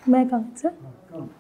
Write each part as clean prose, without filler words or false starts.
May I come, sir? Come.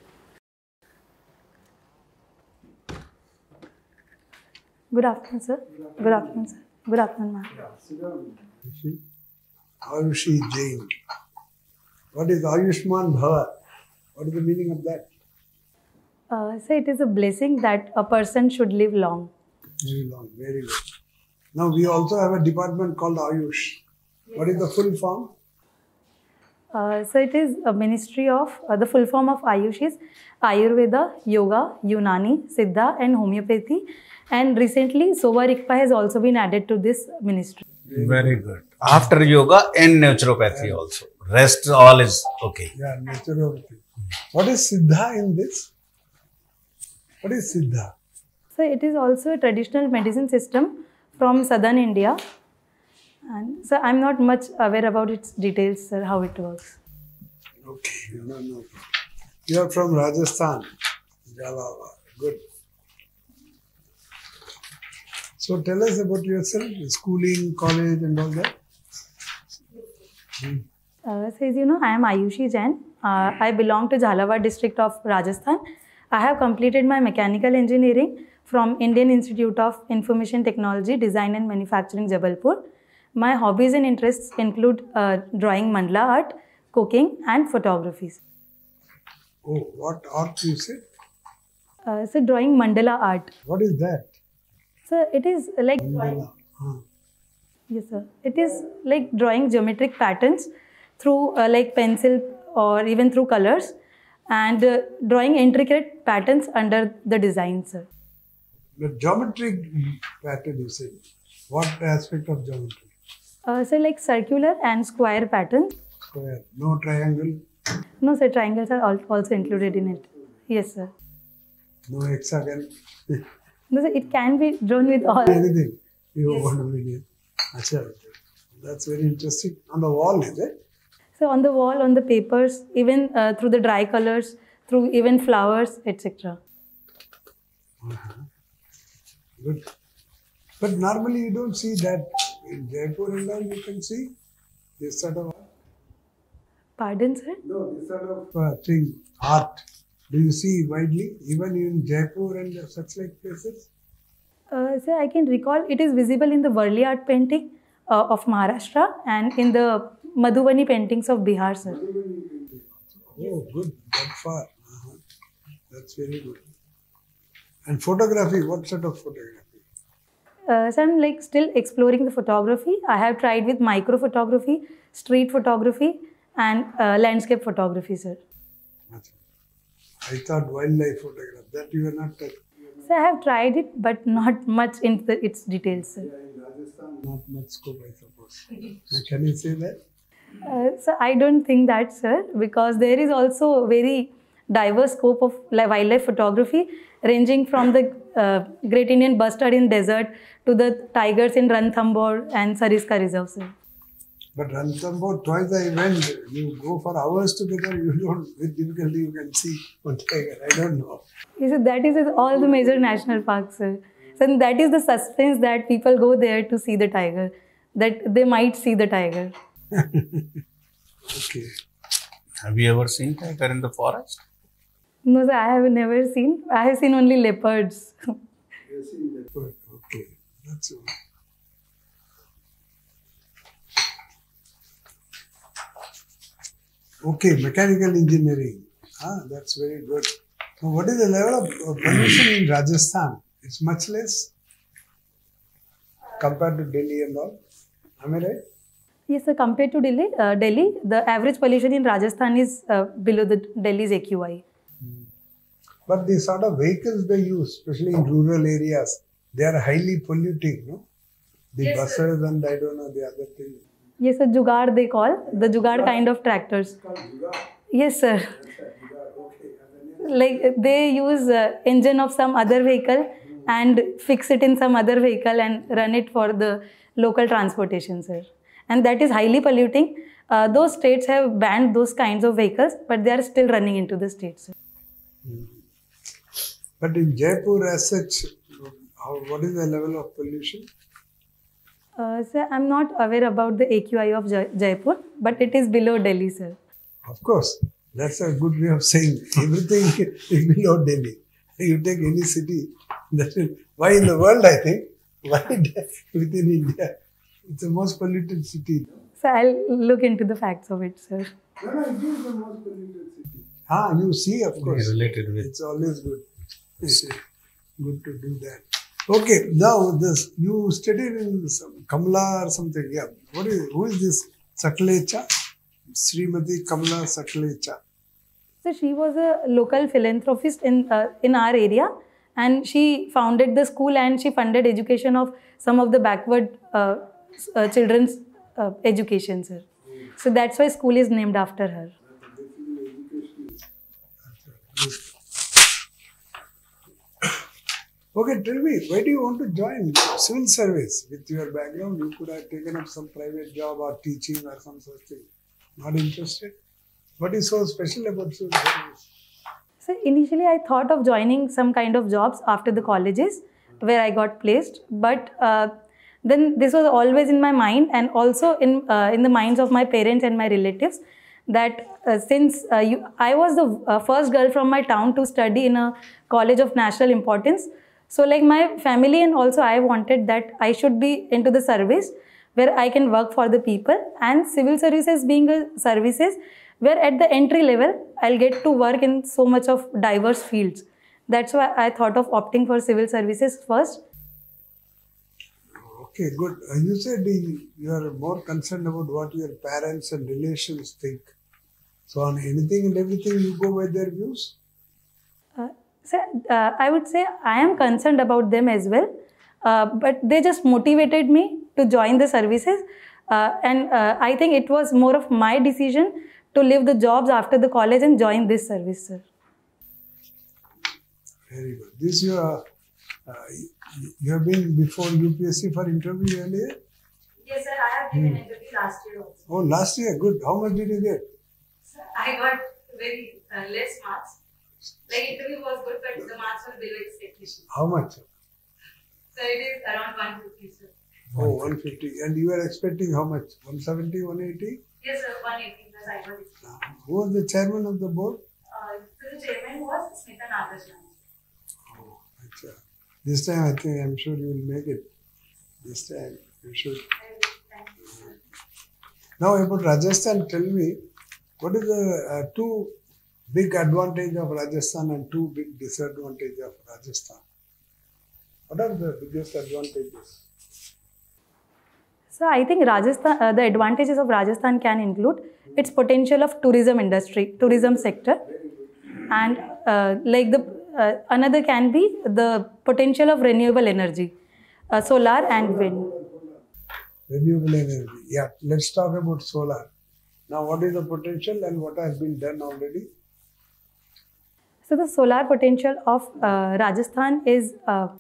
Good afternoon, sir. Good afternoon, sir. Good afternoon, ma'am. Sit down. Ayushi Jain. What is Ayushman Bhava? What is the meaning of that? So it is a blessing that a person should live long. Very long, very good. Now we also have a department called Ayush. What is the full form? So it is a ministry of, the full form of Ayush is Ayurveda, Yoga, Unani, Siddha and Homeopathy. And recently Soba Rigpa has also been added to this ministry. Very good. After yoga and naturopathy also. Rest all is okay. Yeah, naturopathy. What is Siddha in this? What is Siddha? So it is also a traditional medicine system from southern India. And so I'm not much aware about its details, sir, how it works. Okay, no. You are from Rajasthan, Jalawar. Good. So tell us about yourself, schooling, college and all that. So as you know, I am Ayushi Jain. I belong to Jhalawar district of Rajasthan. I have completed my mechanical engineering from Indian Institute of Information Technology, Design and Manufacturing, Jabalpur. My hobbies and interests include drawing mandala art, cooking and photography. Oh, what art you said? So drawing mandala art. What is that? So it is like Mandala. Huh. yes, sir. It is like drawing geometric patterns through like pencil or even through colors, and drawing intricate patterns under the design, sir. The geometric pattern you said. What aspect of geometry? So like circular and square patterns. Square. No triangle. No, sir, triangles are also included in it. Yes, sir. No hexagon. No, sir, it can be drawn with all. Anything you want to bring in. Achha. That's very interesting. On the wall, is it? So on the wall, on the papers, even through the dry colors, through even flowers, etc. Good. But normally you don't see that. In Jaipur and all you can see this sort of Pardon, sir? no, this sort of thing, art. Do you see widely, even in Jaipur and such like places? Sir, I can recall it is visible in the Varli art painting of Maharashtra and in the Madhubani paintings of Bihar, sir. Oh, good. That far. That's very good. And photography, what sort of photography? So I'm like still exploring the photography. I have tried with micro photography, street photography and landscape photography, sir. I thought wildlife photograph. That you are not touched. So I have tried it, but not much into its details, sir. In Rajasthan, not much scope, I suppose. Can you say that? So I don't think that, sir, because there is also very diverse scope of wildlife photography, ranging from the Great Indian Bustard in desert to the tigers in Ranthambore and Sariska Reserve, sir. But Ranthambore, twice I went, you go for hours together, you don't, with difficulty you can see one tiger. I don't know. Yes, so that is all the major national parks, sir. So that is the suspense that people go there to see the tiger, that they might see the tiger. Okay. Have you ever seen tiger in the forest? No, sir, I have never seen. I have seen only leopards. You have seen leopard. Okay. That's all. Okay, mechanical engineering. That's very good. So what is the level of pollution in Rajasthan? It's much less compared to Delhi and all. Am I right? Yes, sir, compared to Delhi, the average pollution in Rajasthan is below the Delhi's AQI. But the sort of vehicles they use, especially in rural areas, they are highly polluting, no? The yes, buses sir. And I don't know the other thing. Yes, sir, Jugaad they call, the Jugaad kind of tractors. Yes, sir. Like they use engine of some other vehicle and fix it in some other vehicle and run it for the local transportation, sir. And that is highly polluting. Those states have banned those kinds of vehicles, but they are still running into the states, sir. But in Jaipur as such, what is the level of pollution? Sir, I'm not aware about the AQI of Jaipur, but it is below Delhi, sir. Of course. That's a good way of saying everything is below Delhi. You take any city, that is why in the world, I think, why within India, it's the most polluted city. So I'll look into the facts of it, sir. No, no, it is the most polluted city. You see, of course. Related with. It's always good. Good to do that. Okay, now this you studied in some Kamala or something. Yeah. Who is this Saklecha? Srimati Kamala Saklecha. So she was a local philanthropist in our area, and she founded the school and she funded education of some of the backward children's education, sir. So that's why school is named after her. Okay, tell me, why do you want to join civil service? With your background, you could have taken up some private job or teaching or some such thing. Not interested? What is so special about civil service? So initially I thought of joining some kind of jobs after the colleges where I got placed, but then this was always in my mind and also in the minds of my parents and my relatives that since I was the first girl from my town to study in a college of national importance, so like my family and also I wanted that I should be into the service where I can work for the people, and civil services being a services where at the entry level I'll get to work in so much of diverse fields. That's why I thought of opting for civil services first. Okay, good. You said you are more concerned about what your parents and relations think. So on anything and everything you go by their views? So I would say I am concerned about them as well, but they just motivated me to join the services, and I think it was more of my decision to leave the jobs after the college and join this service, sir. Very good. This you have been before UPSC for interview earlier? Yes, sir. I have given an interview last year also. Oh, last year. Good. How much did you get? Sir, I got very less marks. Like interview was good, but the marks were below expectations. How much? So it is around 150, sir. Oh, 150. And you were expecting how much? 170, 180? Yes, sir. 180 plus I got expecting. Who was the chairman of the board? So the chairman was Smita Nagarjuna. Oh, achha. This time I'm sure you will make it. This time you should. Thank you, sir. Now about Rajasthan, tell me, what is the two big advantage of Rajasthan and two big disadvantage of Rajasthan? What are the biggest advantages? So I think Rajasthan, the advantages of Rajasthan can include its potential of tourism industry, tourism sector, and like the another can be the potential of renewable energy, solar and wind. Renewable energy. Yeah, let's talk about solar. Now, what is the potential and what has been done already? So the solar potential of Rajasthan is around.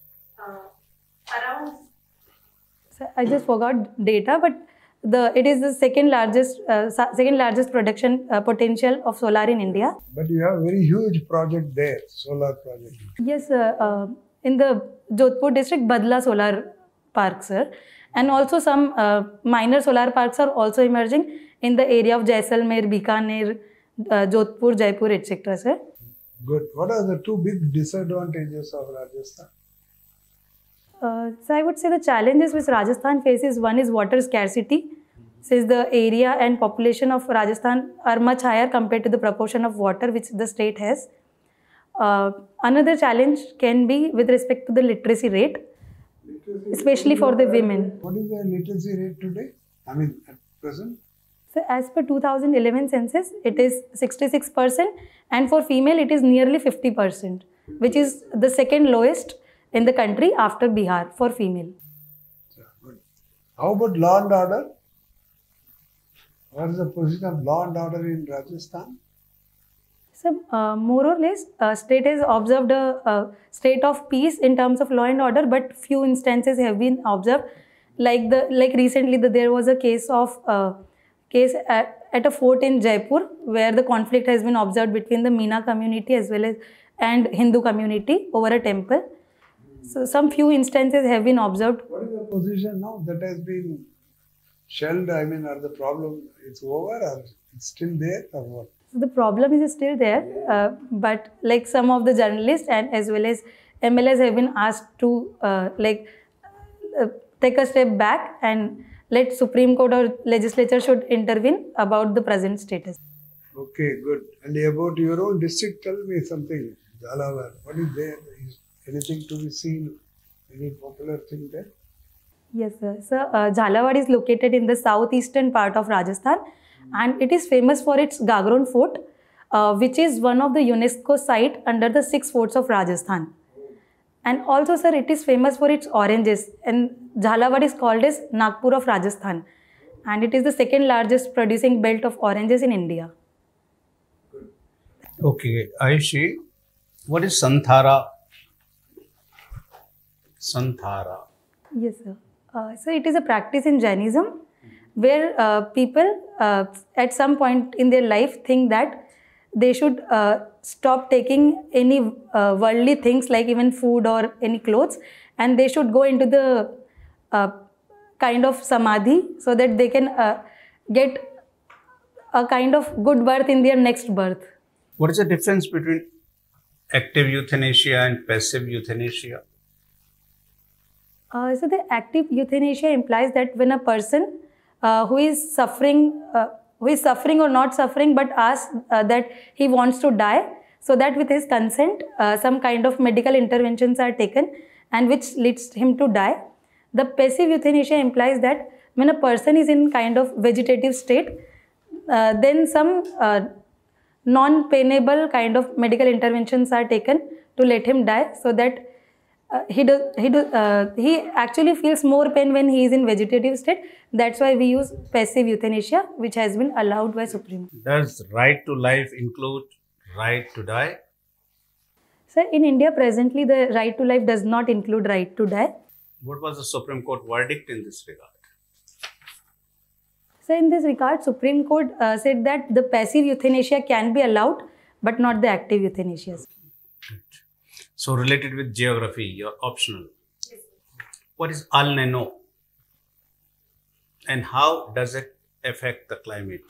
So I just forgot data, but it is the second largest production potential of solar in India. But you have a very huge project there, solar project. Yes, in the Jodhpur district, Badla Solar Park, sir, and also some minor solar parks are also emerging in the area of Jaisalmer, Bikaner, Jodhpur, Jaipur, etc., sir. Good. What are the two big disadvantages of Rajasthan? So I would say the challenges which Rajasthan faces, one is water scarcity, since the area and population of Rajasthan are much higher compared to the proportion of water which the state has. Another challenge can be with respect to the literacy rate, especially for the women. What is the literacy rate today? I mean, at present? So as per 2011 census, it is 66%, and for female it is nearly 50%, which is the second lowest in the country after Bihar for female. Good. How about law and order? What is the position of law and order in Rajasthan? So more or less, state has observed a state of peace in terms of law and order, but few instances have been observed. Like recently, there was a case at a fort in Jaipur where the conflict has been observed between the Meena community as well as and Hindu community over a temple. So some few instances have been observed. What is the position now that has been shelled? I mean, are the problem it's over or it's still there or what? So the problem is still there, but like some of the journalists and as well as MLAs have been asked to take a step back and let Supreme Court or legislature should intervene about the present status. Okay, good. And about your own district, tell me something. Jhalawar, what is there? Is anything to be seen? Any popular thing there? Yes, sir. So, Jhalawar is located in the southeastern part of Rajasthan, and it is famous for its Gagron Fort, which is one of the UNESCO site under the 6 forts of Rajasthan. And also, sir, it is famous for its oranges, and Jhalawar is called as Nagpur of Rajasthan, and it is the second largest producing belt of oranges in India. Okay, Ayushi, what is Santhara? Santhara. Yes, sir. So it is a practice in Jainism where people at some point in their life think that they should stop taking any worldly things like even food or any clothes, and they should go into the kind of samadhi so that they can get a kind of good birth in their next birth. What is the difference between active euthanasia and passive euthanasia? So the active euthanasia implies that when a person who is suffering or not suffering but asks that he wants to die, so that with his consent some kind of medical interventions are taken and which leads him to die. The passive euthanasia implies that when a person is in kind of vegetative state, then some non-painable kind of medical interventions are taken to let him die, so that he actually feels more pain when he is in vegetative state. That's why we use passive euthanasia, which has been allowed by Supreme Court. Does right to life include right to die? So in India presently, the right to life does not include right to die. What was the Supreme Court verdict in this regard? So in this regard, Supreme Court said that the passive euthanasia can be allowed, but not the active euthanasia. So related with geography, you're optional. Yes. What is El Niño? And how does it affect the climate?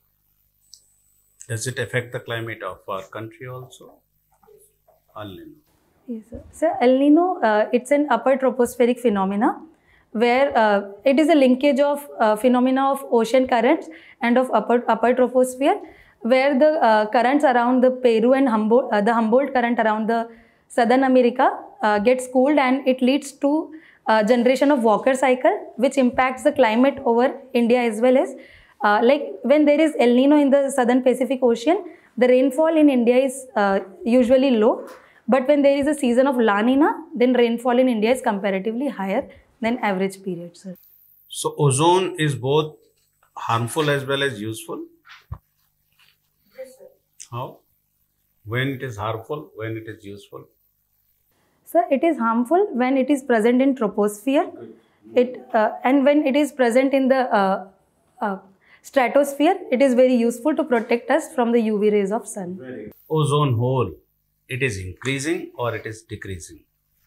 Does it affect the climate of our country also? El Niño. Yes, sir. So El Niño, it's an upper tropospheric phenomena where it is a linkage of phenomena of ocean currents and of upper troposphere, where the currents around the Peru and the Humboldt current around the Southern America gets cooled, and it leads to generation of Walker cycle, which impacts the climate over India as well as like when there is El Nino in the Southern Pacific Ocean, the rainfall in India is usually low. But when there is a season of La Nina, then rainfall in India is comparatively higher than average period, sir. So ozone is both harmful as well as useful? Yes, sir. How? When it is harmful, when it is useful? Sir, it is harmful when it is present in troposphere, and when it is present in the stratosphere, it is very useful to protect us from the UV rays of sun. Ozone hole, it is increasing or it is decreasing?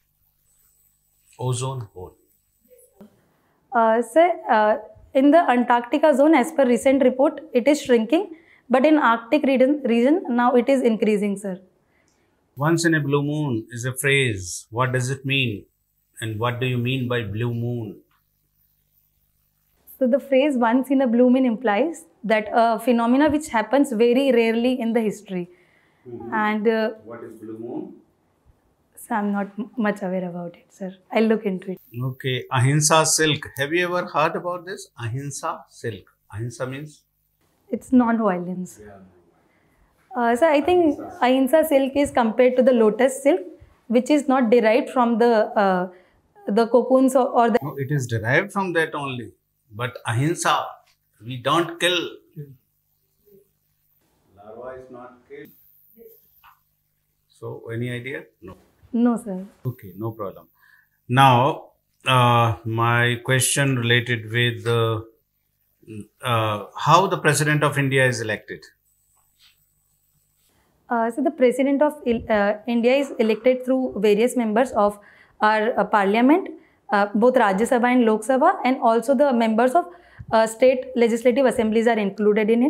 Ozone hole. Sir, in the Antarctica zone, as per recent report, it is shrinking, but in Arctic region now it is increasing, sir. Once in a blue moon is a phrase. What does it mean? And what do you mean by blue moon? So the phrase once in a blue moon implies that a phenomena which happens very rarely in the history. And what is blue moon? So I'm not much aware about it, sir. I'll look into it. Okay. Ahimsa silk. Have you ever heard about this? Ahimsa silk. Ahimsa means? It's non-violence. So I think Ahimsa silk is compared to the lotus silk, which is not derived from the cocoons or the... No, it is derived from that only. But Ahimsa, we don't kill. Larva is not killed. So, any idea? No. No, sir. Okay, no problem. Now, my question related with how the President of India is elected. So the President of India is elected through various members of our Parliament, both Rajya Sabha and Lok Sabha, and also the members of state legislative assemblies are included in it.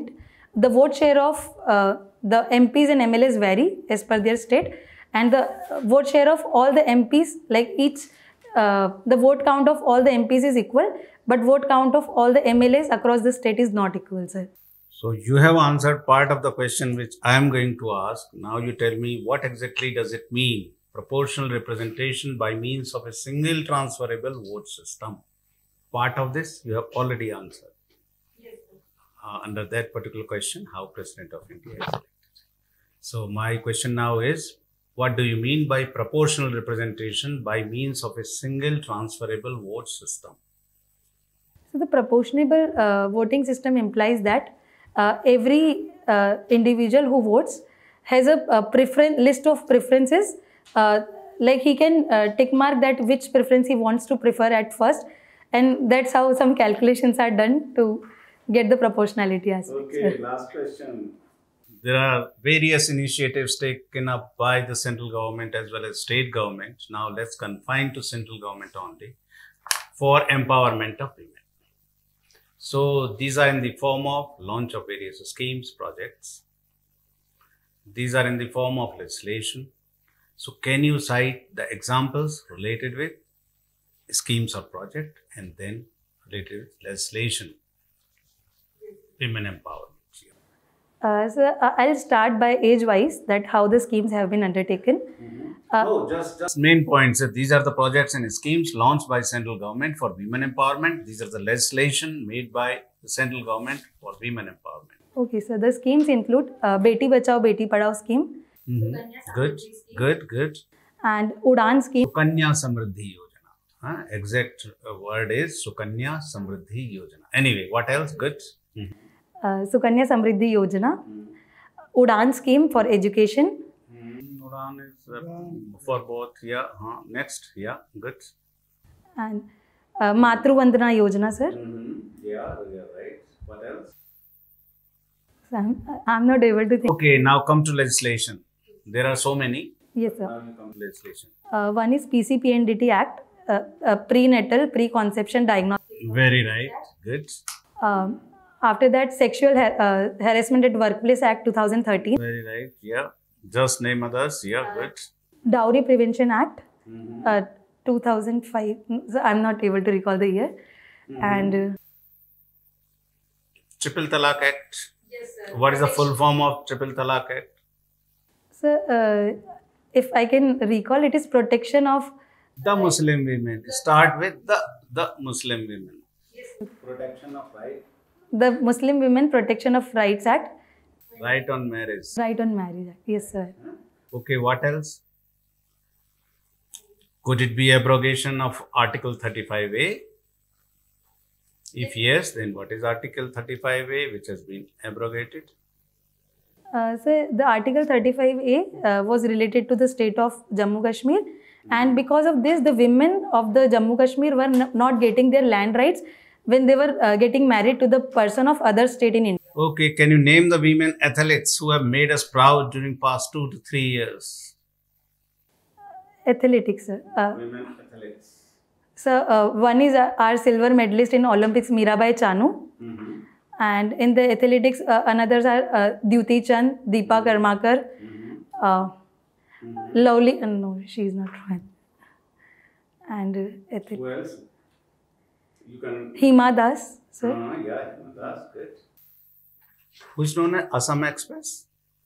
the vote share of the MPs and MLAs vary as per their state, and the vote share of all the MPs, like each, the vote count of all the MPs is equal, but vote count of all the MLAs across the state is not equal, sir. So you have answered part of the question which I am going to ask. Now you tell me, what exactly does it mean? Proportional representation by means of a single transferable vote system. Part of this you have already answered. Yes, Under that particular question, how President of India is elected. So my question now is, what do you mean by proportional representation by means of a single transferable vote system? So the proportional voting system implies that every individual who votes has a list of preferences. Like he can tick mark that which preference he wants to prefer at first, and that's how some calculations are done to get the proportionality aspect. Okay, last question. There are various initiatives taken up by the central government as well as state government. Now let's confine to central government only for empowerment of women. So these are in the form of launch of various schemes, projects. These are in the form of legislation. So can you cite the examples related with schemes or project and then related with legislation, women empowerment? So I'll start by age-wise, that how the schemes have been undertaken. Just main points. These are the projects and schemes launched by central government for women empowerment. These are the legislation made by the central government for women empowerment. Okay, so the schemes include Beti Bachao Beti Padhao scheme. Good. And Udaan scheme. Sukanya Samriddhi Yojana. Exact word is Sukanya Samriddhi Yojana. Anyway, what else? Good. Sukanya Samriddhi Yojana. Udaan scheme for education. Udaan is for both. Yeah. Next. Yeah. Good. And Matru Vandana Yojana, sir. Yeah, right. What else? So I'm not able to think. Okay, now come to legislation. There are so many. Yes, sir. Now we come to legislation. One is PCPNDT Act, prenatal, preconception diagnostic. Very right. Good. After that, Sexual Harassment at Workplace Act 2013. Very right. Yeah. Just name others. Yeah. Good. Dowry Prevention Act 2005. So I'm not able to recall the year. And Triple Talaq Act. yes, sir. What is the full form of Triple Talaq Act? So if I can recall, it is protection of The Muslim women. Start with the Muslim women. Protection of right. the Muslim Women Protection of Rights Act. Right on marriage. Right on Marriage Act. Yes, sir. Okay, what else? Could it be abrogation of Article 35A? If yes, then what is Article 35A which has been abrogated? So the Article 35A was related to the state of Jammu Kashmir, and because of this, the women of the Jammu Kashmir were not getting their land rights when they were getting married to the person of other state in India. Okay, can you name the women athletes who have made us proud during past 2 to 3 years? Athletics, sir. Women athletes. So one is our silver medalist in Olympics, Mirabai Chanu. And in the athletics, another's are Dyuti Chand, Deepa Karmakar, Lovely, no, she is not one. And Who else? You can. Hima Das, sir. Yeah, that's good. Who is known as Assam Express?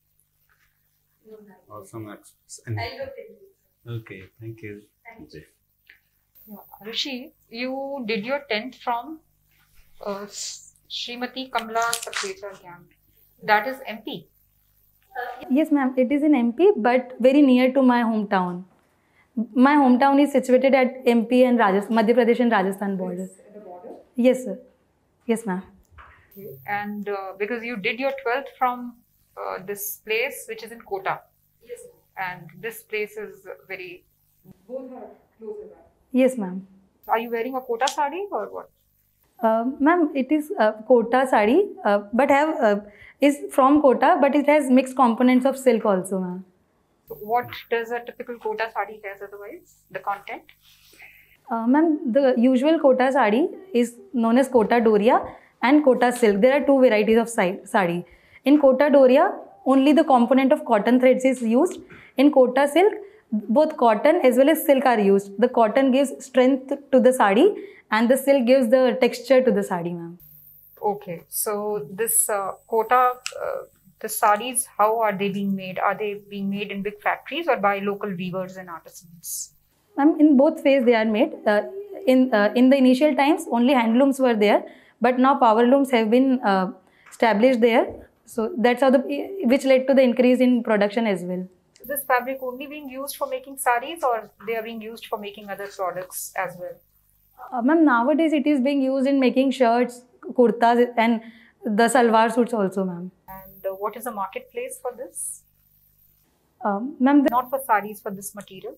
Assam Express. Okay, thank you. Yeah. Rishi, you did your 10th from Srimati Kamla Saklecha camp. That is MP. Yes, ma'am, it is in MP, but very near to my hometown. My hometown is situated at MP and Madhya Pradesh and Rajasthan border. The border. Yes, sir. Yes, ma'am. Okay. And because you did your 12th from this place which is in Kota. Yes. And this place is very. Both are closer by. Yes, ma'am. Are you wearing a Kota sari or what? Ma'am, it is Kota sari, but is from Kota, but it has mixed components of silk also, ma'am. So what does a typical Kota sari has otherwise? The content? Ma'am, the usual Kota sari is known as Kota Doria and Kota silk. There are two varieties of sari. In Kota Doria, only the component of cotton threads is used. In Kota silk, both cotton as well as silk are used. The cotton gives strength to the sari and the silk gives the texture to the sari, ma'am. Okay, so this Kota, the saris, how are they being made? Are they being made in big factories or by local weavers and artisans? Ma'am, in both ways they are made. In the initial times, only handlooms were there, but now power looms have been established there. So that's how which led to the increase in production as well. Is this fabric only being used for making saris or they are being used for making other products as well? Ma'am, nowadays it is being used in making shirts, kurtas and the salwar suits also, ma'am. And what is the marketplace for this? Ma'am, Not for saris, for this material.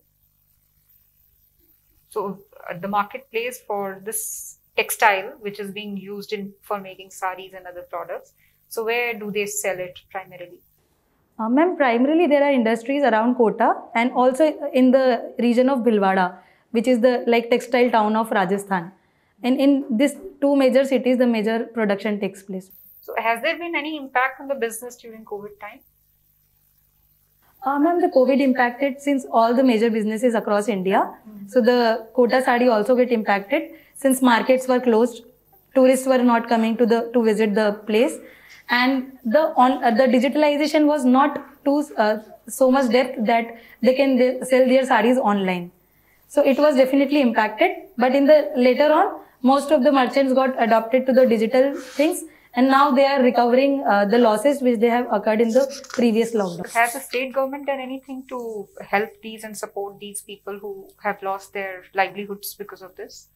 So the marketplace for this textile, which is being used for making saris and other products. So where do they sell it primarily? Ma'am, primarily there are industries around Kota and also in the region of Bhilwara, which is the textile town of Rajasthan. And in these two major cities, the major production takes place. So has there been any impact on the business during COVID time? Ma'am, the COVID impacted since all the major businesses across India. So the Kota sari also get impacted since markets were closed. Tourists were not coming to visit the place. And the digitalization was not to so much depth that they can sell their saris online. So it was definitely impacted. But in the later on, most of the merchants got adopted to the digital things. And now they are recovering the losses which they have occurred in the previous lockdown. Has the state government done anything to help these and support these people who have lost their livelihoods because of this?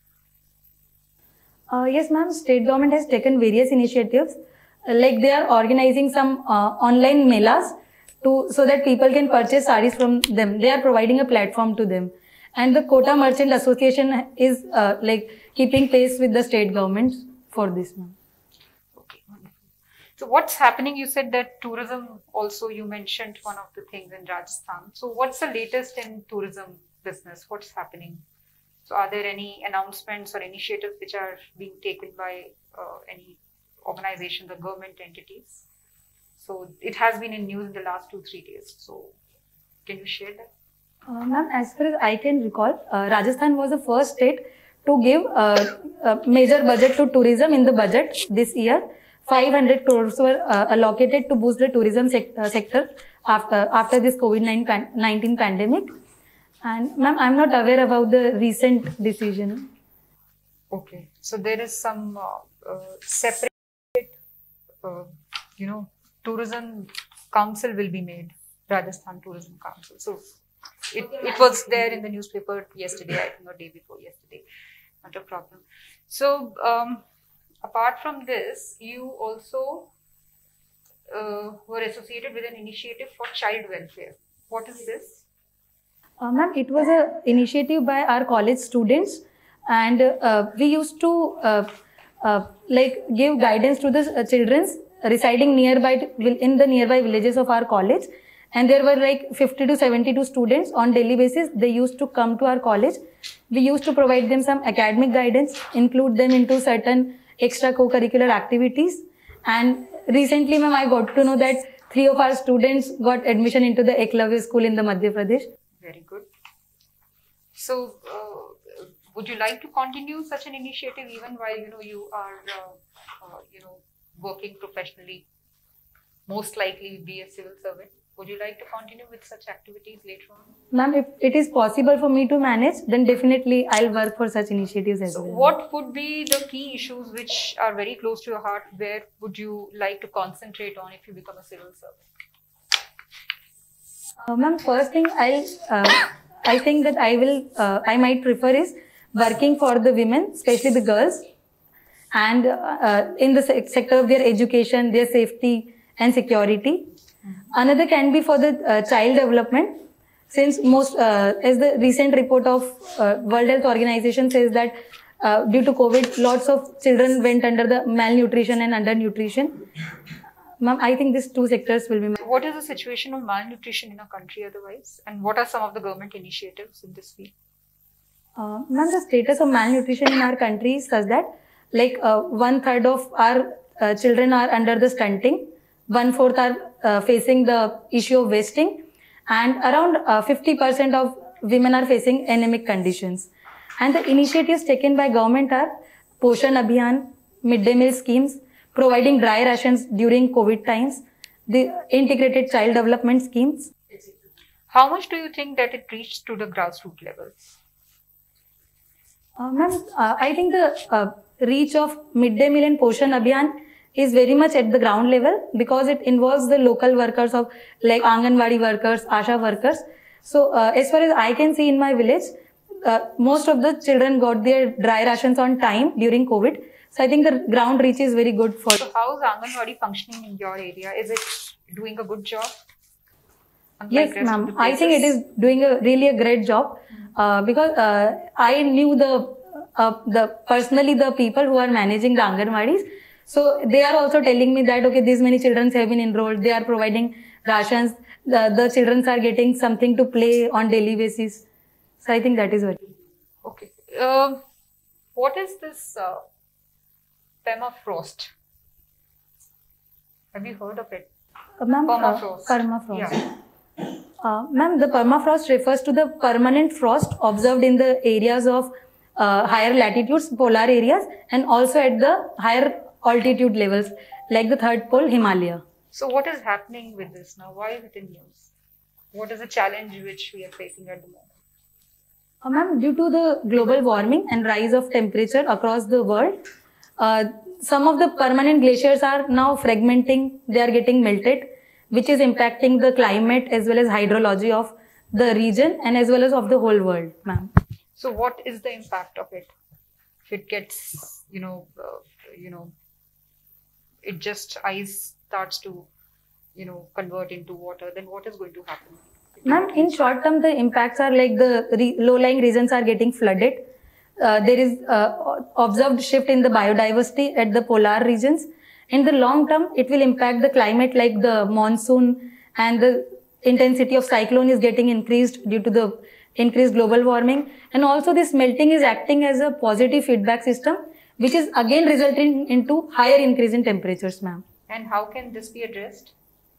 Yes, ma'am. State government has taken various initiatives. Like they are organizing some online melas so that people can purchase saris from them. They are providing a platform to them. And the Kota Merchant Association is keeping pace with the state government for this, ma'am. So what's happening? You said that tourism also, you mentioned one of the things in Rajasthan. So what's the latest in tourism business? What's happening? So are there any announcements or initiatives which are being taken by any organizations or government entities? So it has been in news in the last 2-3 days. So can you share that? Ma'am, as far as I can recall, Rajasthan was the first state to give a major budget to tourism in the budget this year. 500 crores were allocated to boost the tourism sector after this COVID-19 pandemic. And ma'am, I'm not aware about the recent decision. Okay, so there is some separate, tourism council will be made, Rajasthan Tourism Council. So it was there in the newspaper yesterday, I think, or day before yesterday. Not a problem. So apart from this, you also were associated with an initiative for child welfare. What is this? Ma'am, it was an initiative by our college students, and we used to give guidance to the children residing in the nearby villages of our college. And there were 50 to 72 students on daily basis. They used to come to our college. We used to provide them some academic guidance, include them into certain extra co-curricular activities. And recently, ma'am, I got to know that 3 of our students got admission into the Eklavya school in the Madhya Pradesh. Very good. So, would you like to continue such an initiative even while you are working professionally? Most likely be a civil servant. Would you like to continue with such activities later on? Ma'am, if it is possible for me to manage, then definitely I'll work for such initiatives as well. So, what would be the key issues which are very close to your heart? Where would you like to concentrate on if you become a civil servant? Ma'am, first thing I think that I might prefer is working for the women, especially the girls, and in the sector of their education, their safety and security. Another can be for the child development, since as the recent report of World Health Organization says that due to COVID, lots of children went under the malnutrition and undernutrition. Ma'am, I think these two sectors will be. What is the situation of malnutrition in our country otherwise? And what are some of the government initiatives in this field? Ma'am, the status of malnutrition in our country is such that 1/3 of our children are under the stunting. 1/4 are facing the issue of wasting, and around 50% of women are facing anemic conditions. And the initiatives taken by government are Poshan Abhiyan, midday meal schemes, providing dry rations during COVID times, the integrated child development schemes. How much do you think that it reached to the grassroots level? Ma'am, I think the reach of midday meal and Poshan Abhiyan is very much at the ground level because it involves the local workers of like Anganwadi workers, Asha workers. So as far as I can see in my village, most of the children got their dry rations on time during COVID. So I think the ground reach is very good for. So how is Anganwadi functioning in your area? Is it doing a good job? Yes, ma'am. I think it is doing really a great job because I knew the personally the people who are managing the Anganwadis. So they are also telling me that okay, these many children have been enrolled. They are providing rations. The children are getting something to play on daily basis. So I think that is very. Okay. What is this permafrost? Have you heard of it? Ma'am, Permafrost. Permafrost. Yeah. Ma'am, the permafrost refers to the permanent frost observed in the areas of higher latitudes, polar areas, and also at the higher altitude levels, like the third pole, Himalaya. So what is happening with this now? Why is it in news? What is the challenge which we are facing at the moment? Ma'am, due to the global warming and rise of temperature across the world, some of the permanent glaciers are now fragmenting, they are getting melted, which is impacting the climate as well as hydrology of the region and as well as of the whole world, ma'am. So what is the impact of it? If it gets, it just ice starts to, convert into water, then what is going to happen? Ma'am, in short term, the impacts are like the low-lying regions are getting flooded. There is observed shift in the biodiversity at the polar regions. In the long term, it will impact the climate like the monsoon and the intensity of cyclone is getting increased due to the increased global warming. And also this melting is acting as a positive feedback system, which is again resulting into higher increase in temperatures, ma'am. And how can this be addressed?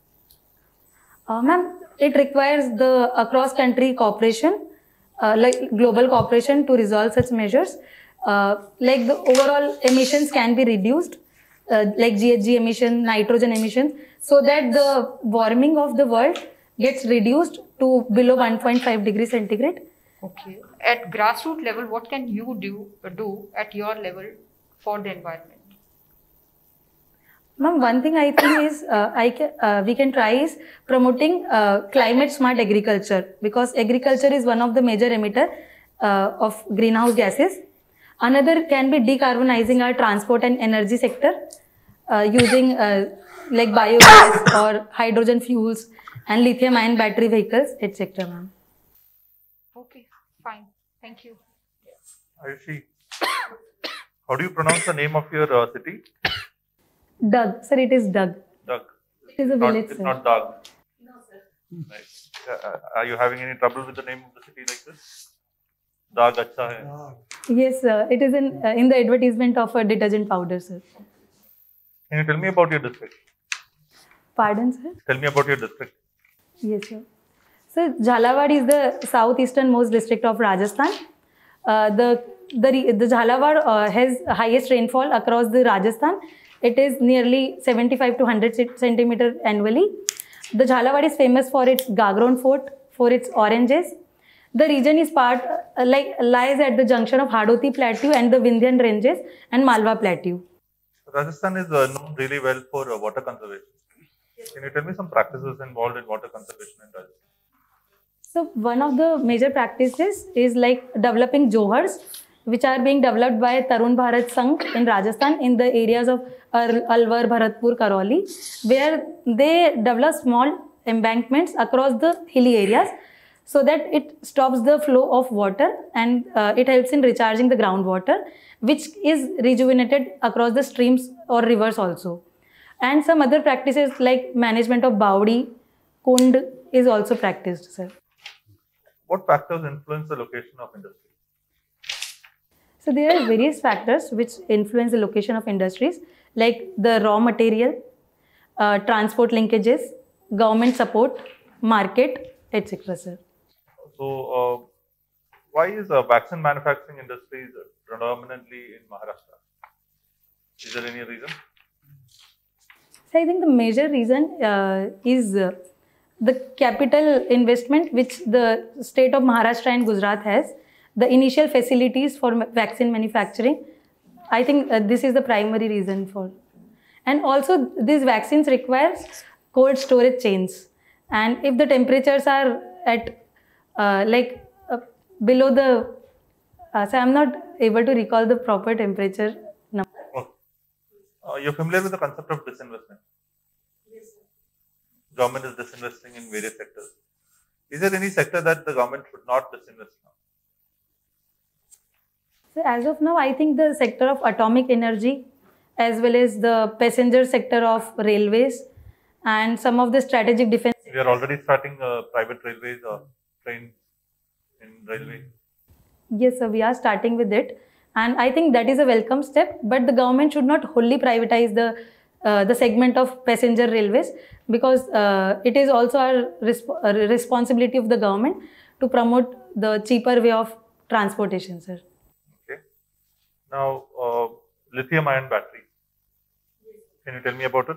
Ma'am, it requires the across-country cooperation, like global cooperation to resolve such measures. Like the overall emissions can be reduced, like GHG emission, nitrogen emissions, so that the warming of the world gets reduced to below 1.5 degrees centigrade. Okay. At grassroots level, what can you do at your level for the environment? Ma'am, one thing I think is we can try is promoting climate smart agriculture, because agriculture is one of the major emitter of greenhouse gases. Another can be decarbonizing our transport and energy sector using like biogas or hydrogen fuels and lithium ion battery vehicles, etc. Ma'am. Okay, fine. Thank you. Ayushi, how do you pronounce the name of your city? Doug, sir, it is Doug. Doug. It is a village, It's sir. not Doug. No, sir. Nice. Are you having any trouble with the name of the city like this? Doug acha hai. Yes, sir. It is in the advertisement of a detergent powder, sir. Can you tell me about your district? Pardon, sir? Tell me about your district. Yes, sir. So, Jhalawad is the southeasternmost district of Rajasthan. The Jhalawad has highest rainfall across the Rajasthan. It is nearly 75 to 100 centimeter annually. The Jhalawad is famous for its Gagron Fort, for its oranges. The region is lies at the junction of Hadoti Plateau and the Vindhyan Ranges and Malwa Plateau. Rajasthan is known really well for water conservation. Can you tell me some practices involved in water conservation in Rajasthan? So one of the major practices is like developing johars, which are being developed by Tarun Bharat Sangh in Rajasthan in the areas of Alwar, Bharatpur, Karoli, where they develop small embankments across the hilly areas so that it stops the flow of water and it helps in recharging the groundwater, which is rejuvenated across the streams or rivers also. And some other practices like management of Baudi, Kund is also practiced, sir. What factors influence the location of industry? So there are various factors which influence the location of industries, like the raw material, transport linkages, government support, market, etc. Sir. So, why is the vaccine manufacturing industry predominantly in Maharashtra? Is there any reason? So I think the major reason is the capital investment which the state of Maharashtra and Gujarat has, the initial facilities for vaccine manufacturing. I think this is the primary reason for. And also these vaccines require cold storage chains. And if the temperatures are at below the, so I'm not able to recall the proper temperature number. You're familiar with the concept of disinvestment? Yes, sir. Government is disinvesting in various sectors. Is there any sector that the government should not disinvest now? So as of now, I think the sector of atomic energy, as well as the passenger sector of railways, and some of the strategic defense. We are already starting private railways or trains in railway. Yes, sir, we are starting with it. And I think that is a welcome step, but the government should not wholly privatize the segment of passenger railways, because it is also a responsibility of the government to promote the cheaper way of transportation, sir. Okay. Now, lithium-ion battery. Can you tell me about it?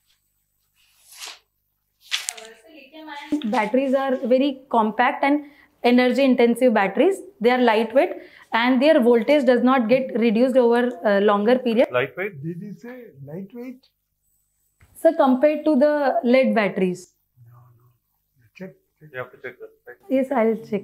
Lithium-ion batteries are very compact and energy-intensive batteries. They are lightweight, and their voltage does not get reduced over a longer period. Lightweight? Did you say lightweight? So compared to the lead batteries. No. Check. You have to check that, right? Yes, I'll check.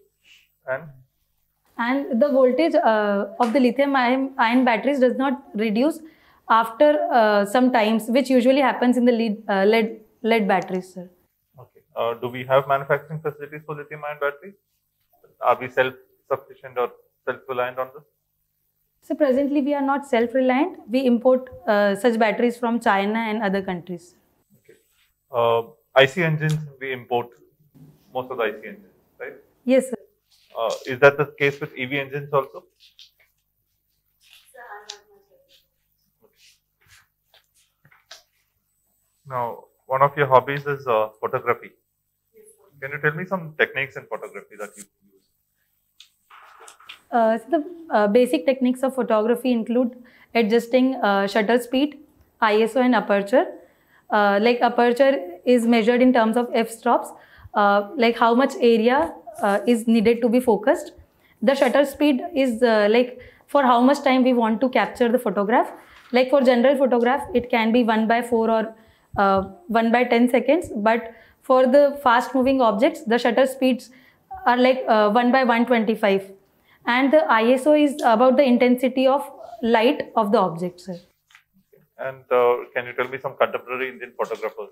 And the voltage of the lithium-ion batteries does not reduce after some times, which usually happens in the lead batteries, sir. Okay. Do we have manufacturing facilities for lithium-ion batteries? Are we self-sufficient or self-reliant on this? So presently we are not self-reliant. We import such batteries from China and other countries. Okay. IC engines, we import most of the IC engines, right? Yes, sir. Is that the case with EV engines also? Now, one of your hobbies is photography. Can you tell me some techniques in photography that you use? So the basic techniques of photography include adjusting shutter speed, ISO and aperture. Like aperture is measured in terms of f-stops, like how much area is needed to be focused. The shutter speed is like for how much time we want to capture the photograph. Like for general photograph, it can be 1/4 or 1/10 seconds. But for the fast moving objects, the shutter speeds are like 1/125. And the ISO is about the intensity of light of the object, sir. And can you tell me some contemporary Indian photographers?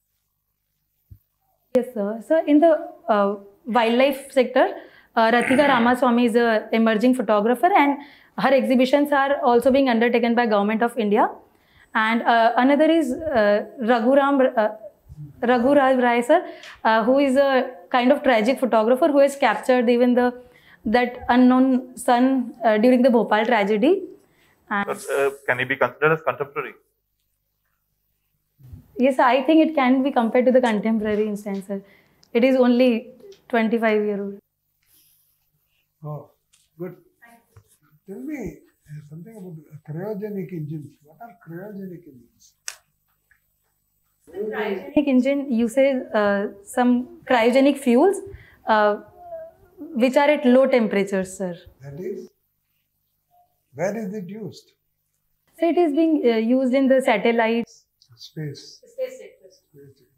Yes, sir. So in the wildlife sector, Rathika Ramaswamy is an emerging photographer, and her exhibitions are also being undertaken by Government of India. And another is Raghuraj Rai, sir, who is a kind of tragic photographer who has captured even that unknown son during the Bhopal tragedy. And Can he be considered as contemporary? yes, I think it can be compared to the contemporary instance, sir. It is only 25-year-old. Oh, good. Tell me something about cryogenic engines. What are cryogenic engines? Cryogenic engine uses some cryogenic fuels which are at low temperatures, sir. That is, where is it used? So it is being used in the satellites. Space. Space sector. Space.